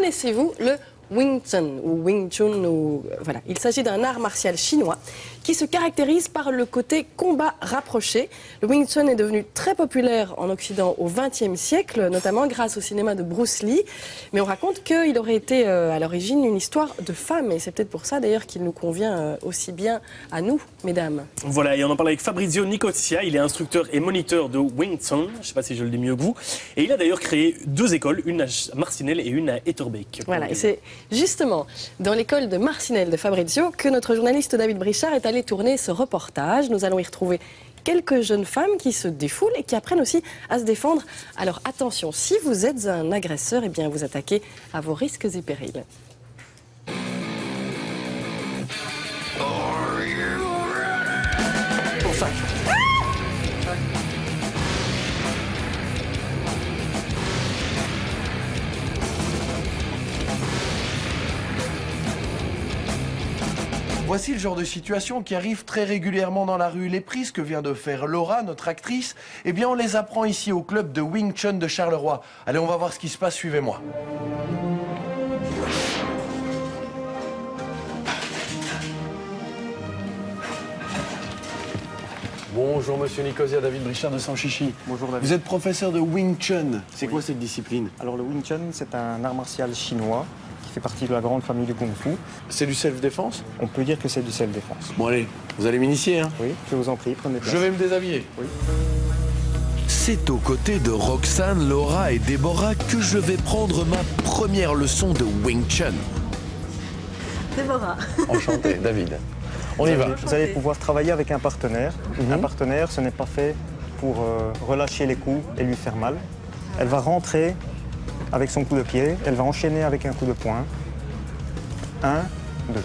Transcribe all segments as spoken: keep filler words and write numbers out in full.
Connaissez-vous le Wing Chun ou Wing Chun ou, voilà. Il s'agit d'un art martial chinois qui se caractérise par le côté combat rapproché. Le Wing Chun est devenu très populaire en Occident au vingtième siècle, notamment grâce au cinéma de Bruce Lee. Mais on raconte qu'il aurait été euh, à l'origine une histoire de femme, et c'est peut-être pour ça d'ailleurs qu'il nous convient euh, aussi bien à nous, mesdames. Voilà, et on en parle avec Fabrizio Nicosia. Il est instructeur et moniteur de Wing Chun, je ne sais pas si je le dis mieux que vous. Et il a d'ailleurs créé deux écoles, une à Marcinelle et une à Etterbeek. Voilà, et c'est justement dans l'école de Marcinelle de Fabrizio que notre journaliste David Brichard est allé tourner ce reportage. Nous allons y retrouver quelques jeunes femmes qui se défoulent et qui apprennent aussi à se défendre. Alors attention, si vous êtes un agresseur, eh bien vous attaquez à vos risques et périls. Pour ça. Voici le genre de situation qui arrive très régulièrement dans la rue. Les prises que vient de faire Laura, notre actrice, eh bien on les apprend ici au club de Wing Chun de Charleroi. Allez, on va voir ce qui se passe, suivez-moi. Bonjour Monsieur Nicosia, David Brichard de Sanchichi. Bonjour David. Vous êtes professeur de Wing Chun. C'est oui. quoi cette discipline? Alors le Wing Chun, c'est un art martial chinois qui fait partie de la grande famille du Kung Fu. C'est du self-défense? On peut dire que c'est du self-défense. Bon allez, vous allez m'initier, hein? Oui, je vous en prie, prenez place. Je vais me déshabiller. Oui. C'est aux côtés de Roxane, Laura et Déborah que je vais prendre ma première leçon de Wing Chun. Déborah. Enchanté, David. On y va. Vous allez pouvoir travailler avec un partenaire. Mm-hmm. Un partenaire, ce n'est pas fait pour euh, relâcher les coups et lui faire mal. Elle va rentrer avec son coup de pied, elle va enchaîner avec un coup de poing. Un, deux.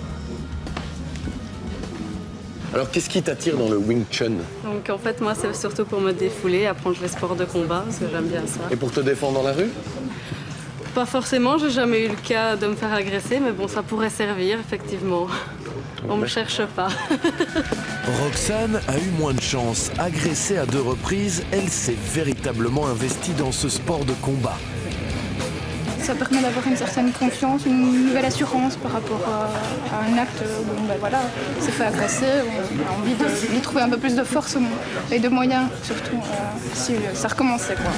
Alors, qu'est-ce qui t'attire dans le Wing Chun? Donc en fait, moi, c'est surtout pour me défouler, apprendre les sports de combat, parce que j'aime bien ça. Et pour te défendre dans la rue? Pas forcément, j'ai jamais eu le cas de me faire agresser, mais bon, ça pourrait servir, effectivement. On me cherche pas. Roxane a eu moins de chance. Agressée à deux reprises, elle s'est véritablement investie dans ce sport de combat. Ça permet d'avoir une certaine confiance, une nouvelle assurance par rapport à, à un acte où ben voilà, on s'est fait agresser, on a envie de, de trouver un peu plus de force et de moyens, surtout euh, si ça recommençait, quoi.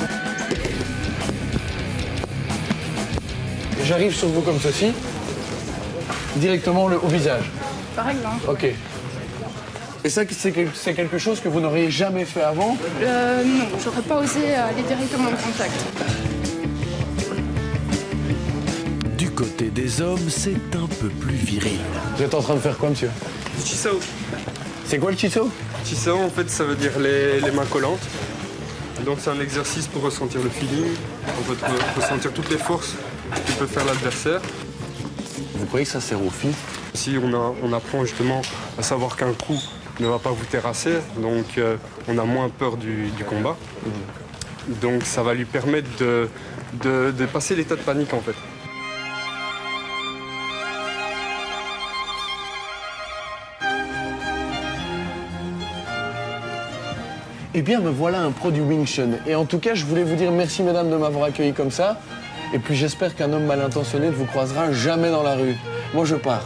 J'arrive sur vous comme ceci, directement le, au visage. Par exemple. Ok. Et ça, c'est quelque chose que vous n'auriez jamais fait avant? euh, Non, j'aurais pas osé aller directement en contact. Du côté des hommes, c'est un peu plus viril. Vous êtes en train de faire quoi, monsieur? Du Chisao. C'est quoi le Chisao? Chisao, en fait, ça veut dire les, les mains collantes. Donc c'est un exercice pour ressentir le feeling, en fait, ressentir toutes les forces que peut faire l'adversaire. Vous croyez que ça sert aux filles? Si on, a, on apprend justement à savoir qu'un coup ne va pas vous terrasser, donc euh, on a moins peur du, du combat. Mmh. Donc ça va lui permettre de, de, de passer l'état de panique en fait. Eh bien, me voilà un pro du Wing Chun. Et en tout cas, je voulais vous dire merci, mesdames, de m'avoir accueilli comme ça. Et puis, j'espère qu'un homme mal intentionné ne vous croisera jamais dans la rue. Moi, je pars.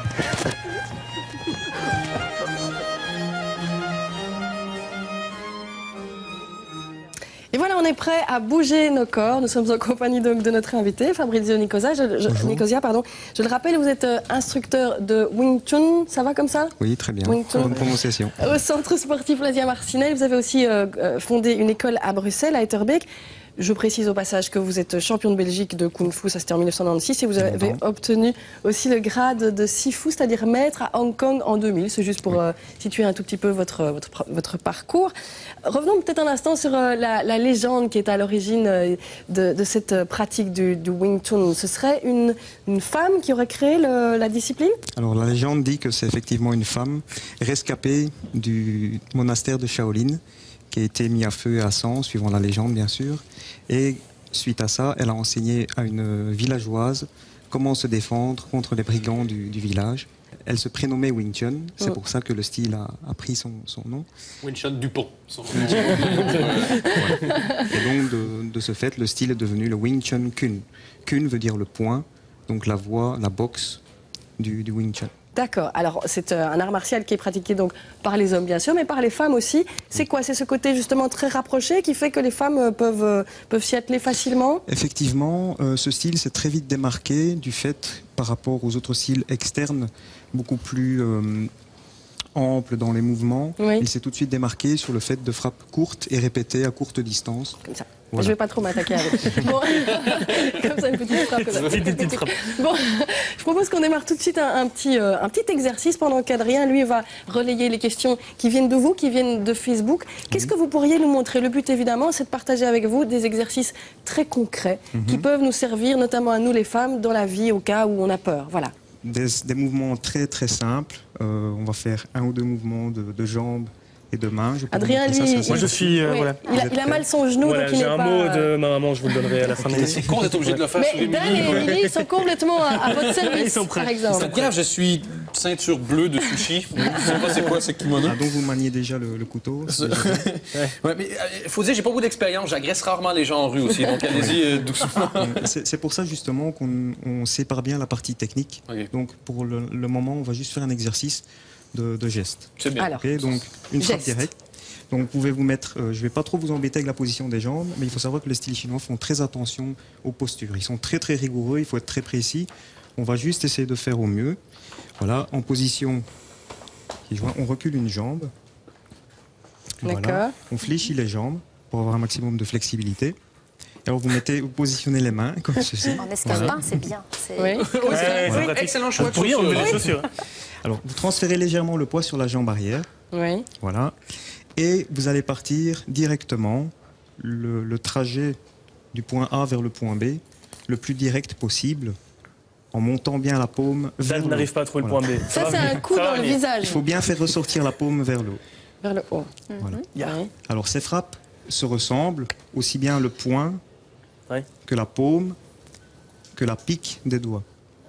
Et voilà, on est prêt à bouger nos corps. Nous sommes en compagnie donc de notre invité, Fabrizio Nicosia. Je, je, Nicosia, pardon. Je le rappelle, vous êtes instructeur de Wing Chun, ça va comme ça? Oui, très bien. Wing Chun. Bonne prononciation. Au centre sportif Lasia Marcinelle, vous avez aussi euh, fondé une école à Bruxelles, à Etterbeek. Je précise au passage que vous êtes champion de Belgique de Kung Fu, ça c'était en mille neuf cent quatre-vingt-seize, et vous avez obtenu aussi le grade de Sifu, c'est-à-dire maître à Hong Kong en deux mille. C'est juste pour oui. euh, situer un tout petit peu votre, votre, votre parcours. Revenons peut-être un instant sur euh, la, la légende qui est à l'origine euh, de, de cette pratique du, du Wing Chun. Ce serait une, une femme qui aurait créé le, la discipline? Alors la légende dit que c'est effectivement une femme rescapée du monastère de Shaolin, qui a été mis à feu et à sang, suivant la légende bien sûr. Et suite à ça, elle a enseigné à une villageoise comment se défendre contre les brigands du, du village. Elle se prénommait Wing Chun, c'est oh. pour ça que le style a, a pris son, son nom. Wing Chun Dupont. Son nom. Ouais. Et donc de, de ce fait, le style est devenu le Wing Chun Kun. Kun veut dire le point, donc la voie, la boxe du, du Wing Chun. D'accord. Alors, c'est euh, un art martial qui est pratiqué donc par les hommes, bien sûr, mais par les femmes aussi. C'est quoi? C'est ce côté justement très rapproché qui fait que les femmes euh, peuvent, euh, peuvent s'y atteler facilement? Effectivement, euh, ce style s'est très vite démarqué du fait, par rapport aux autres styles externes, beaucoup plus euh, amples dans les mouvements. Oui. Il s'est tout de suite démarqué sur le fait de frappes courtes et répétées à courte distance. Comme ça. Voilà. Je ne vais pas trop m'attaquer avec. Bon. Comme ça, une petite frappe. Comme ça. Une petite frappe. Bon, je propose qu'on démarre tout de suite un, un, petit, euh, un petit exercice pendant qu'Adrien, lui, va relayer les questions qui viennent de vous, qui viennent de Facebook. Qu'est-ce que vous pourriez nous montrer? Le but, évidemment, c'est de partager avec vous des exercices très concrets Mm-hmm. qui peuvent nous servir, notamment à nous, les femmes, dans la vie, au cas où on a peur. Voilà. Des, des mouvements très très simples. Euh, on va faire un ou deux mouvements de, de jambes et de mains. Je peux Adrien, vous montrer lui, ça, ça, Moi, ça. je suis... euh, Oui. voilà. Il, a, il a mal son genou, Voilà, donc il j'ai n'est un pas... mot de ma maman, je vous le donnerai à la fin de l'émission. C'est con d'être obligé de le faire sur Mais Dan et Émilie. Émilie sont complètement à, à votre service, Ils sont prêts. par exemple. C'est grave, je suis ceinture bleue de sushi. Je sais pas c'est quoi ce kimono. Ah, donc vous maniez déjà le, le couteau. c'est déjà bien. Ouais, mais il faut dire, j'ai pas beaucoup d'expérience. J'agresse rarement les gens en rue aussi. Donc allez-y euh, doucement. Euh, C'est c'est pour ça justement qu'on on sépare bien la partie technique. Ok. Donc pour le, le moment, on va juste faire un exercice de, de gestes. C'est bien. Alors, Ok, donc une frappe Geste. directe. Donc vous pouvez vous mettre, euh, je ne vais pas trop vous embêter avec la position des jambes, mais il faut savoir que les styles chinois font très attention aux postures. Ils sont très très rigoureux, il faut être très précis. On va juste essayer de faire au mieux. Voilà, en position, on recule une jambe. D'accord. Voilà. On fléchit les jambes pour avoir un maximum de flexibilité. Alors vous mettez, vous positionnez les mains comme ceci. En escarpin, c'est bien. C'est- oui. Ouais, c'est Oui, pratique. excellent choix Vous de pourriez chaussures. enlever les chaussures. Alors vous transférez légèrement le poids sur la jambe arrière. Oui. Voilà. Et vous allez partir directement le, le trajet du point A vers le point B le plus direct possible en montant bien la paume vers Dan le haut. n'arrive pas à trouver Voilà. le point B. Ça, va c'est venir. un coup Ça va dans le venir. visage. Il faut bien faire ressortir la paume vers le haut. Vers le haut. Voilà. Ya. Oui. Alors ces frappes se ressemblent, aussi bien le poing Ouais. que la paume, que la pique des doigts.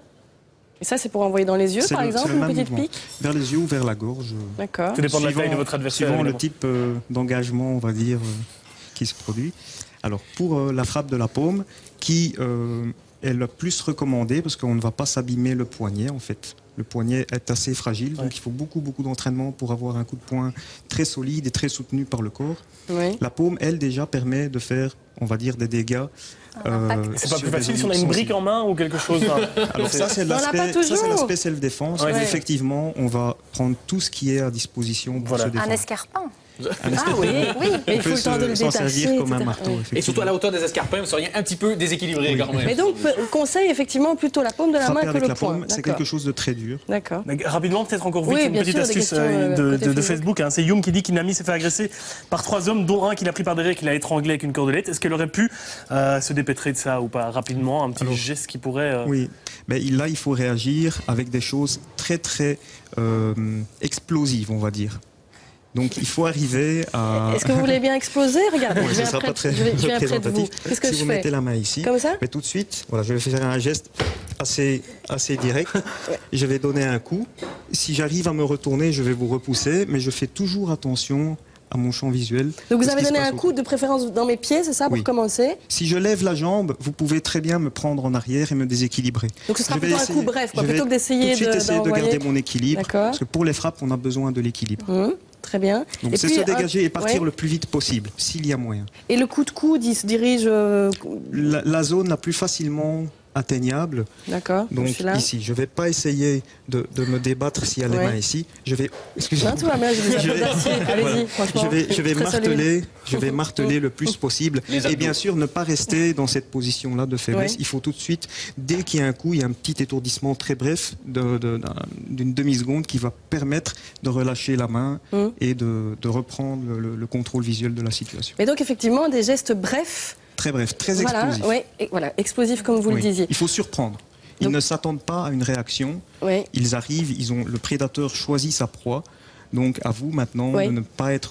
Et ça, c'est pour envoyer dans les yeux, C'est par le- exemple, c'est le une même petite mouvement. pique? Vers les yeux ou vers la gorge. D'accord. Tout dépend de la Suivant- taille de votre adversaire. Suivant le évidemment. type euh, d'engagement, on va dire, euh, qui se produit. Alors, pour euh, la frappe de la paume, qui euh, est le plus recommandée, parce qu'on ne va pas s'abîmer le poignet, en fait. Le poignet est assez fragile, donc Ouais. il faut beaucoup, beaucoup d'entraînement pour avoir un coup de poing très solide et très soutenu par le corps. Oui. La paume, elle, déjà, permet de faire, on va dire, des dégâts. euh, C'est pas sur plus des facile si on a zones une brique sensibles. en main ou quelque chose. enfin, Alors ça, c'est On l'a pas l'aspect ça, c'est toujours. l'aspect self-défense. Ouais. Mais Effectivement, on va prendre tout ce qui est à disposition pour Voilà. se Un défendre. escarpin. Un Ah oui, oui. Mais On il faut peut le temps de le se- s'en détacher, servir comme un et cetera. marteau. Ouais. Et effectivement. surtout à la hauteur des escarpins, vous seriez un petit peu déséquilibré quand même. Mais donc, pe- conseil, effectivement, plutôt la paume de la Frapper main que avec le la poing. paume, c'est D'accord. quelque chose de très dur. D'accord. Mais rapidement, peut-être encore vite, Oui, une bien petite sûr, des astuce questions, euh, euh, de, côté de- de Facebook. Facebook. hein. C'est Youm qui dit qu'une amie s'est fait agresser par trois hommes, dont un qui l'a pris par derrière et qui l'a étranglé avec une cordelette. Est-ce qu'elle aurait pu euh, se dépêtrer de ça ou pas rapidement? Un petit Alors, geste qui pourrait... euh, Oui, mais il- là, il faut réagir avec des choses très, très euh, explosives, on va dire. Donc, il faut arriver à... Est-ce que vous voulez bien exploser? Regardez, Ouais, je ce viens sera près, pas très je vais- je viens près de vous. représentatif. Qu'est-ce que si je vous fais? mettez la main ici, Comme ça? mais tout de suite, voilà, je vais faire un geste assez, assez direct. Je vais donner un coup. Si j'arrive à me retourner, je vais vous repousser, mais je fais toujours attention à mon champ visuel. Donc de vous ce avez qui se donné passe un autour. coup de préférence dans mes pieds, c'est ça, pour Oui. commencer? Si je lève la jambe, vous pouvez très bien me prendre en arrière et me déséquilibrer. Donc ce sera Je vais plutôt un essayer- coup bref, quoi, je vais plutôt que d'essayer tout de suite de- essayer de d'envoyer. garder mon équilibre. D'accord. Parce que pour les frappes, on a besoin de l'équilibre. Hum, très bien. Donc Et c'est puis, se un- dégager et partir ouais. le plus vite possible, s'il y a moyen. Et le coup de coude, il se dirige... euh, La, la zone la plus facilement atteignable, D'accord, je donc suis là. ici. Je ne vais pas essayer de, de me débattre s'il y a les Ouais. mains ici. Je vais... Excusez-moi. Non, tout va bien, je vous Je vais- remercie. Allez-y, Voilà. franchement. Je vais, je vais Très solide. marteler, je vais marteler le plus possible. Les Et abdos. bien sûr, ne pas rester dans cette position-là de faiblesse. Ouais. Il faut tout de suite, dès qu'il y a un coup, il y a un petit étourdissement très bref de- de- d'un- d'une demi-seconde qui va permettre de relâcher la main Hum. et de, de reprendre le, le contrôle visuel de la situation. Mais donc effectivement, des gestes brefs, Très bref, très voilà, explosif. ouais, et voilà, explosifs comme vous le Oui. disiez. Il faut surprendre. Ils Donc- ne s'attendent pas à une réaction. Oui. Ils arrivent, ils ont, le prédateur choisit sa proie. Donc à vous maintenant Oui. de ne pas être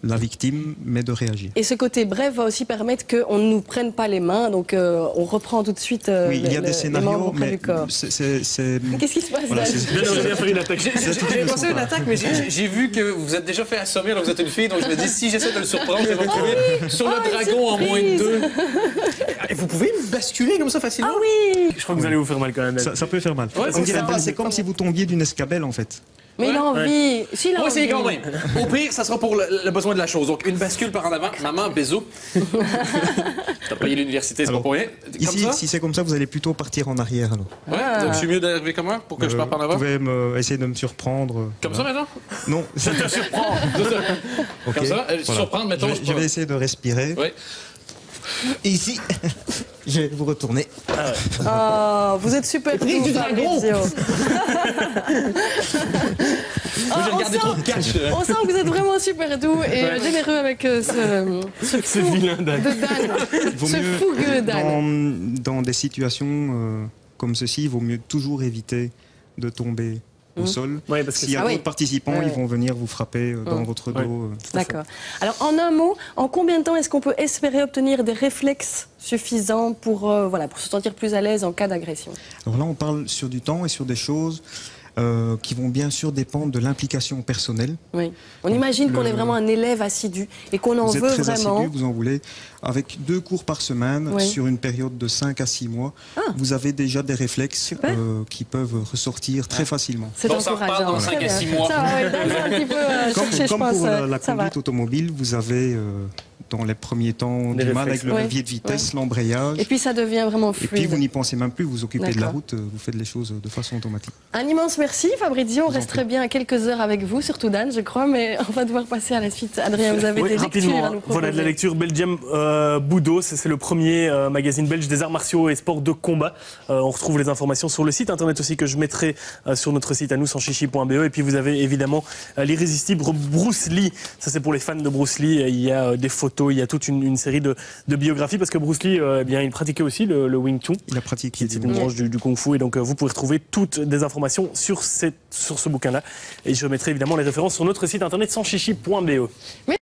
la victime, mais de réagir. Et ce côté bref va aussi permettre qu'on ne nous prenne pas les mains, donc euh, on reprend tout de suite euh, Oui, il y a le, des scénarios, mais c'est... c'est... Qu'est-ce qui se passe Voilà, là fait une attaque. J'ai pensé à une attaque, mais j'ai j'ai vu que vous êtes déjà fait assommer alors que vous êtes une fille, donc je me dis si j'essaie de le surprendre, je vais me retrouver oui sur oh, le dragon en moins de deux. deux. Vous pouvez basculer comme ça facilement? Ah oui. Je crois que vous allez vous faire mal quand même. Ça, ça peut faire mal. Ouais, On dirait ça, pas, c'est c'est comme si vous tombiez d'une escabelle en fait. Mais il a envie. Ouais. Si, il a On va essayer quand envie. même. Au pire, ça sera pour le, le besoin de la chose. Donc une bascule par en avant. Maman, bisous. T'as payé l'université, c'est pas Alors, pour rien. Comme Ici, ça? si c'est comme ça, vous allez plutôt partir en arrière alors. Ouais, donc je suis mieux d'arriver comme moi pour que je Euh, parte par en Vous avant. pouvez me, essayer de me surprendre. Comme ça maintenant? Non. Je te surprends. Ok, Comme ça, euh, voilà. surprendre, mettons. Je, vais- je vais essayer de respirer. Oui. Et ici, je vais vous retourner. Oh, vous êtes super Prise doux, du dragon. Fabrizio. Moi, j'ai on regardé sent- trop de catch. On sent que vous êtes vraiment super doux et euh, généreux avec euh, ce, ce Ce fou vilain de Dan. Dan. Vaut Ce mieux, fougueux Dan. dans, dans des situations euh, comme ceci, il vaut mieux toujours éviter de tomber au Mmh. sol. Ouais, parce que S'il y a Ah d'autres oui. participants, Ouais, ils ouais. vont venir vous frapper euh, dans Mmh. votre dos. Ouais. euh. D'accord. Alors, en un mot, en combien de temps est-ce qu'on peut espérer obtenir des réflexes suffisants pour, euh, voilà, pour se sentir plus à l'aise en cas d'agression? Alors là, on parle sur du temps et sur des choses euh, qui vont bien sûr dépendre de l'implication personnelle. Oui. On imagine qu'on Le- est vraiment un élève assidu et qu'on en Vous êtes veut très vraiment. assidu, vous en voulez. Avec deux cours par semaine, Oui. sur une période de cinq à six mois, Ah. vous avez déjà des réflexes Super. euh, qui peuvent ressortir très facilement. C'est Bon, ça repart encourageant. dans cinq Très à bien. six mois. Ça va, ouais, Dan, c'est un petit peu euh, Comme, cherché, je comme pense. pour la, euh, la ça va. conduite automobile, vous avez euh, dans les premiers temps Des du mal réflexes. avec le Oui. levier de vitesse, l'embrayage. Et puis ça devient vraiment Et puis fluide. vous n'y pensez même plus, vous vous occupez de la D'accord. route, euh, vous faites les choses de façon automatique. Un immense merci Fabrizio, on en resterait bien quelques heures avec vous, surtout Dan je crois, mais on va devoir passer à la suite. Adrien, vous avez Oui, des lectures rapidement, à hein. nous proposer. Voilà de la lecture Belgium euh, Budo, c'est c'est le premier euh, magazine belge des arts martiaux et sports de combat. Euh, on retrouve les informations sur le site internet aussi que je mettrai euh, sur notre site à nous, sans chichi point be. Et puis vous avez évidemment euh, l'irrésistible Bruce Lee. Ça c'est pour les fans de Bruce Lee. Il y a euh, des photos, il y a toute une, une série de, de biographies parce que Bruce Lee, euh, eh bien, il pratiquait aussi le, le Wing Chun. Il a pratiqué. C'est une branche du, du Kung Fu et donc euh, vous pouvez retrouver toutes des informations sur, cette, sur ce bouquin-là. Et je mettrai évidemment les références sur notre site internet sans chichi point be.